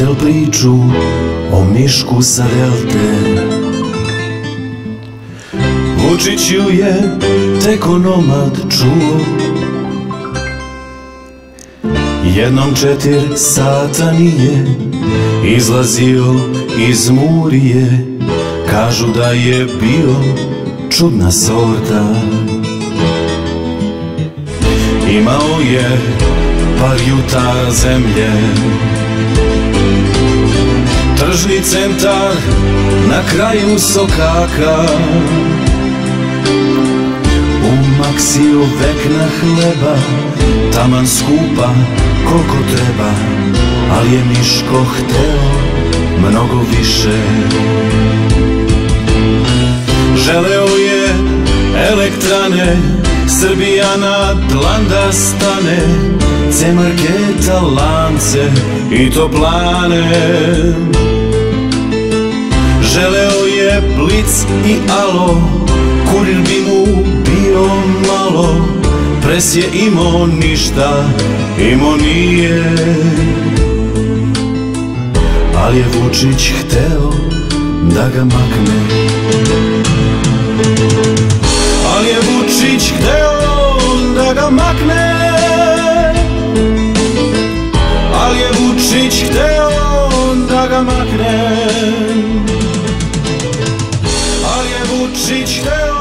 Čuvatel priču o Mišku sa Delte. Vučić ju je tek onomad čuo. Jednom 4 sata nije izlazio iz Murije. Kažu da je bio čudna sorta. Imao je par jutara zemlje, tržni centar na kraju sokaka. Umaksio vekna hleba, taman skupa koliko treba, ali je Miško hteo mnogo više. Želeo je elektrane, Srbija na dlan da stane, C-marketa, lance i toplane. Želeo je Blic i Alo, kurir bi mu bio malo. Pres je imao ništa, imao nije. Ali je Vučić hteo da ga makne. Ali je Vučić hteo da ga makne. Ali je Vučić hteo da ga makne. Ali je Vučić hteo